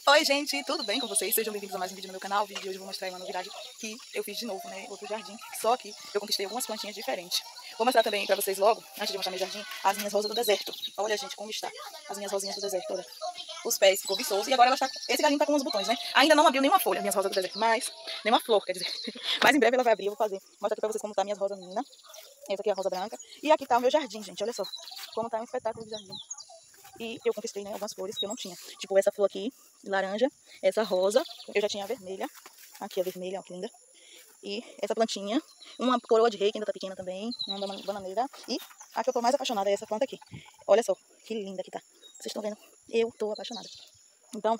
Oi, gente, tudo bem com vocês? Sejam bem-vindos a mais um vídeo no meu canal. O vídeo de hoje eu vou mostrar uma novidade que eu fiz de novo, né? Outro jardim, só que eu conquistei algumas plantinhas diferentes. Vou mostrar também pra vocês logo, antes de mostrar meu jardim, as minhas rosas do deserto. Olha, gente, como está as minhas rosinhas do deserto, olha. Os pés ficou viçoso e agora ela está... Esse galinho tá com uns botões, né? Ainda não abriu nenhuma folha, minhas rosas do deserto, mas... Nenhuma flor, quer dizer. Mas em breve ela vai abrir, eu vou fazer. Mostrar aqui pra vocês como tá minhas rosas meninas. Essa aqui é a rosa branca. E aqui tá o meu jardim, gente, olha só. Como tá um espetáculo de jardim. E eu conquistei, né, algumas flores que eu não tinha. Tipo essa flor aqui, laranja. Essa rosa, eu já tinha a vermelha. Aqui a vermelha, ó, que linda. E essa plantinha, uma coroa de rei, que ainda tá pequena também. Uma bananeira. E a que eu tô mais apaixonada é essa planta aqui. Olha só, que linda que tá. Vocês estão vendo? Eu tô apaixonada. Então,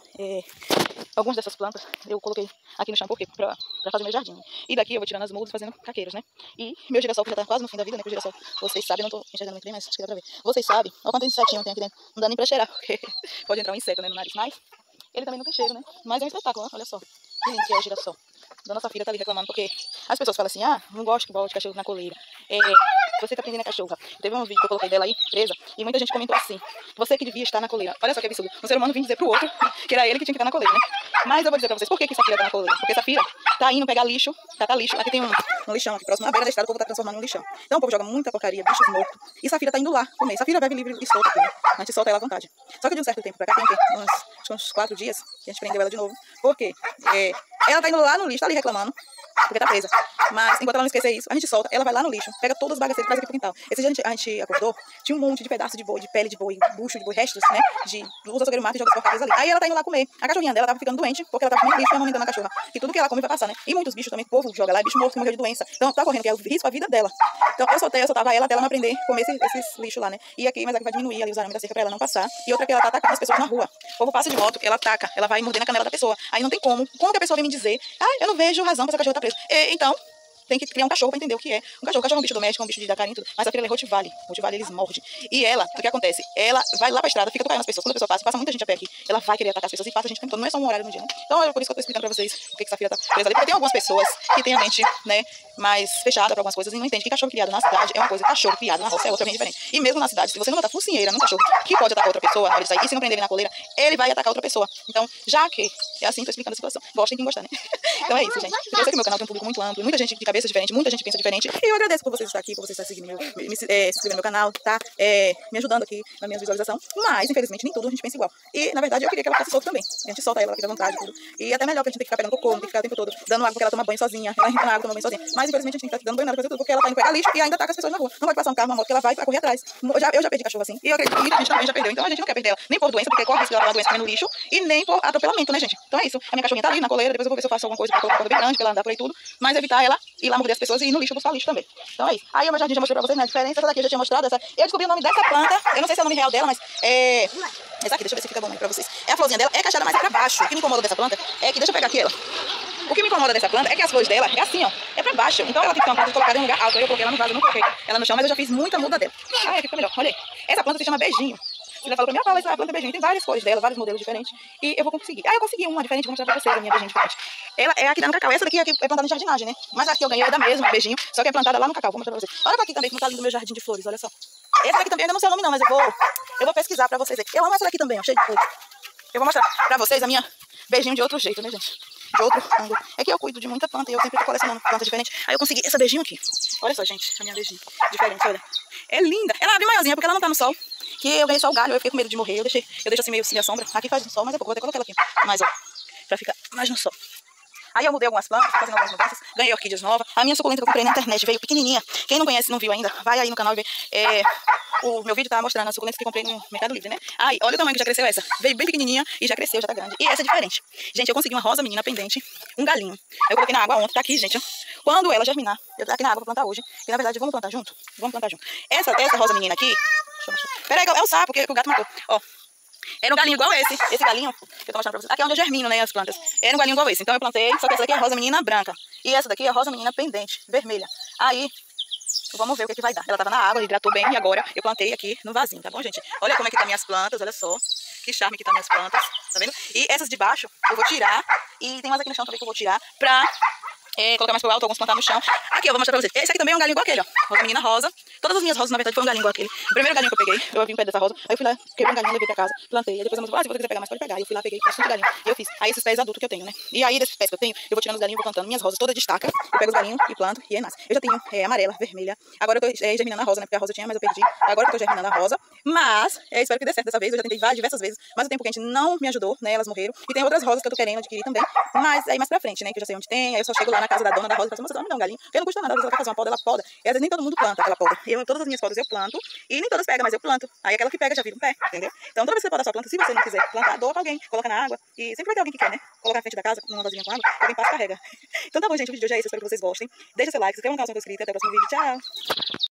algumas dessas plantas eu coloquei aqui no chão, por quê? Pra fazer meu jardim. E daqui eu vou tirando as mudas e fazendo caqueiros, né? E meu girassol, que já tá quase no fim da vida, né? Que o girassol, vocês sabem, eu não tô enxergando muito bem, mas acho que dá pra ver. Vocês sabem, olha quanto insetinho tem aqui dentro. Não dá nem pra cheirar, porque pode entrar um inseto, né, no nariz. Mas ele também não tem cheiro, né? Mas é um espetáculo, ó, olha só. Que lindo que é o girassol. Dona Safira tá ali reclamando, porque as pessoas falam assim, ah, não gosto que bote cachorro na coleira. Você tá prendendo a cachorra. Teve um vídeo que eu coloquei dela aí, presa, e muita gente comentou assim, você que devia estar na coleira. Olha só que absurdo. Um ser humano vem dizer pro outro que era ele que tinha que estar na coleira, né? Mas eu vou dizer pra vocês, por que Safira tá na coleira? Porque Safira tá indo pegar lixo, tá lixo. Aqui tem um lixão aqui próximo, na beira da estrada, o povo tá transformando em um lixão. Então o povo joga muita porcaria, bichos mortos. E Safira tá indo lá comer. Safira vive livre e solta aqui, né? A gente solta ela à vontade. Só que de um certo tempo pra cá, tem uns 4 dias, que a gente prendeu ela de novo. Por quê? Ela tá indo lá no lixo, tá ali reclamando, porque tá presa. Mas, enquanto ela não esquecer isso, a gente solta, ela vai lá no lixo, pega todas as bagaceiras e traz aqui pro quintal. Esse dia a gente acordou, tinha um monte de pedaço de boi, de pele de boi, bucho de boi, restos, né? Dos açougueiros mato e joga as porcarias ali. Aí ela tá indo lá comer. A cachorrinha dela tava ficando doente, porque ela tava comendo lixo e amamentando a cachorra. E tudo que ela come vai passar, né? E muitos bichos também, o povo joga lá, é bicho morto que morreu de doença. Então tá correndo, que é o risco a vida dela. Então eu soltava ela até ela não aprender a comer esses lixos lá, né? E aqui, mas aqui vai diminuir ali os arames da cerca pra ela não passar. E outra que ela tá atacando as pessoas na rua. O povo passa de moto, ela ataca, ela vai morder na canela da pessoa. Aí não tem como. Como que a pessoa vem me dizer, ah, eu não vejo razão pra essa cachorra tá presa. Então, tem que criar um cachorro pra entender o que é. Um cachorro é um bicho doméstico, é um bicho de dar carinho e tudo. Mas a filha é Rottweiler. Rottweiler, eles mordem. E ela, o que acontece? Ela vai lá pra estrada, fica tocando nas pessoas. Quando a pessoa passa muita gente a pé aqui, ela vai querer atacar as pessoas e passa a gente o tempo todo. Não é só um horário no dia, né? Então é por isso que eu tô explicando pra vocês o que essa filha tá presa ali. Porque tem algumas pessoas que tem a mente, né, mais fechada pra algumas coisas e não entende que cachorro criado na cidade é uma coisa, cachorro criado na roça é outra bem diferente. E mesmo na cidade, se você não botar focinheira num cachorro que pode atacar outra pessoa, na hora de sair, e se não prender ele na coleira, ele vai atacar outra pessoa. Então, já que é assim, tô explicando a situação. Gostem quem gostar, né? Então é isso, gente. Eu sei que meu canal tem um público muito amplo, muita gente de cabeça diferente, muita gente pensa diferente. E eu agradeço por vocês estar aqui, por vocês estar seguindo, se inscrevendo no meu canal, tá? Me ajudando aqui na minha visualização. Mas, infelizmente, nem tudo a gente pensa igual. E, na verdade, eu queria que ela fosse solta também. A gente solta ela, ela fica à vontade, tudo. E até melhor que a gente tem que ficar pegando cocô, não tem que ficar o tempo todo dando água porque ela toma banho sozinha. Ela entra na água, toma banho sozinha. Mas, infelizmente, a gente tem que estar dando banho nela, fazer tudo, porque ela tá indo pegar lixo e ainda ataca as pessoas na rua. Não pode passar um carro, uma moto, que ela vai correr atrás. Eu já perdi cachorro assim. E eu acredito que muita gente também já perdeu. Então a gente não quer perder ela. Nem por doença, porque corre risco de ela pegar doença comendo lixo. E nem por atropelamento, né, gente? Então é isso. A minha cachorrinha tá ali na coleira. Depois eu vou ver se eu faço alguma coisa pra colocar uma corda bem grande pra ela andar por aí tudo. Mas evitar ela ir lá morder as pessoas e ir no lixo buscar lixo também. Então é isso. Aí o meu jardim já mostrei pra vocês, né? A diferença. Essa daqui eu já tinha mostrado. Eu descobri o nome dessa planta. Eu não sei se é o nome real dela, mas essa aqui, deixa eu ver se fica bom aí pra vocês. É a florzinha dela, é cacheada mais pra baixo. O que me incomoda dessa planta é que, deixa eu pegar aqui ela. O que me incomoda dessa planta é que as flores dela é assim, ó. É pra baixo. Então ela tem que ter uma planta colocada em um lugar alto. Aí eu coloquei ela no vaso, eu não coloquei ela no chão, mas eu já fiz muita muda dela. Ah, aqui fica melhor. Olha aí. Essa planta se chama beijinho. Você já falou pra mim, fala, essa planta é beijinho. Tem várias cores dela, vários modelos diferentes. E eu vou conseguir. Ah, eu consegui uma diferente, vou mostrar pra vocês a minha beijinho diferente. Ela é aqui da no cacau. Essa daqui é plantada em jardinagem, né? Mas aqui eu ganhei é da mesma, beijinho. Só que é plantada lá no cacau. Vou mostrar pra vocês. Olha pra aqui também como tá lindo o meu jardim de flores, olha só. Essa daqui também, eu ainda não sei o nome não, mas eu vou pesquisar pra vocês aí. Eu amo essa daqui também, ó, cheia de flores. Eu vou mostrar pra vocês a minha beijinho de outro jeito, né, gente? De outro ângulo. É que eu cuido de muita planta e eu sempre tô colecionando plantas diferentes. Aí eu consegui essa beijinho aqui. Olha só, gente, a minha beijinho diferente, olha. É linda. Ela abre maiorzinha porque ela não tá no sol. Que eu ganhei só o galho, eu fiquei com medo de morrer. Eu deixo assim meio sem a sombra. Aqui faz no sol, mas eu vou até colocar ela aqui. Mas, ó, pra ficar mais no sol. Aí eu mudei algumas plantas, tô fazendo algumas mudanças. Ganhei orquídeas novas. A minha suculenta que eu comprei na internet veio pequenininha. Quem não conhece, não viu ainda, vai aí no canal e vê. O meu vídeo tá mostrando as suculentas que eu comprei no Mercado Livre, né? Aí, olha o tamanho que já cresceu essa. Veio bem pequenininha e já cresceu, já tá grande. E essa é diferente. Gente, eu consegui uma rosa menina pendente, um galinho. Aí eu coloquei na água ontem, tá aqui, gente. Ó. Quando ela germinar, eu tô aqui na água pra plantar hoje. E na verdade, vamos plantar junto? Vamos plantar junto. Essa rosa menina aqui, deixa eu mostrar. Peraí, é o sapo que o gato matou. Ó. Era um galinho igual esse galinho que eu tô mostrando pra vocês. Aqui é onde eu germino, né, as plantas. Era um galinho igual esse. Então eu plantei, só que essa daqui é a rosa menina branca. E essa daqui é a rosa menina pendente, vermelha. Aí, vamos ver o que vai dar. Ela tava na água, hidratou bem e agora eu plantei aqui no vasinho, tá bom, gente? Olha como é que tá minhas plantas, olha só. Que charme que tá minhas plantas, tá vendo? E essas de baixo eu vou tirar. E tem umas aqui no chão também que eu vou tirar pra colocar mais pro alto, alguns plantar no chão. Aqui, eu vou mostrar pra vocês. Esse aqui também é um galinho igual aquele, ó. Rosa menina rosa. Todas as minhas rosas, na verdade, foi um galinho igual aquele. O primeiro galinho que eu peguei, eu vi um pé dessa rosa. Aí eu fui lá, quebrei um galinho, levei pra casa, plantei. Aí depois a moça falou, se você quiser pegar mais, pode pegar. Aí eu fui lá, peguei bastante galinho. E eu fiz. Aí esses pés adultos que eu tenho, né? E aí desses pés que eu tenho, eu vou tirando os galinhos, vou plantando. Minhas rosas todas destacam. Eu pego os galinhos e planto e aí nasce. Eu já tenho amarela, vermelha. Agora eu tô germinando a rosa, né? Porque a rosa eu tinha, mas eu perdi. Agora eu tô germinando a rosa. Mas, espero que dê certo dessa vez. Eu já tentei diversas vezes. Mas o tempo quente não me ajudou, né? Elas morreram. E tem outras rosas que eu tô querendo adquirir também. Mas aí mais pra frente, né? Que eu já sei onde tem. Aí eu só chego lá na casa da dona da rosa e falo assim, moça, ela me dá um galinho. Porque não custa nada, às vezes ela quer fazer uma poda, ela poda. E às vezes nem todo mundo planta aquela poda. Todas as minhas podas eu planto. E nem todas pegam, mas eu planto. Aí aquela que pega já vira um pé, entendeu? Então toda vez que você poda sua planta, se você não quiser plantar, doa pra alguém. Coloca na água. E sempre vai ter alguém que quer, né? Coloca na frente da casa, numa vasilha com água. Alguém passa e carrega. Então tá bom, gente. O vídeo de hoje é esse. Espero que vocês gostem. Deixa seu like, se inscreva no canal se não for inscrito. Até o próximo vídeo. Tchau!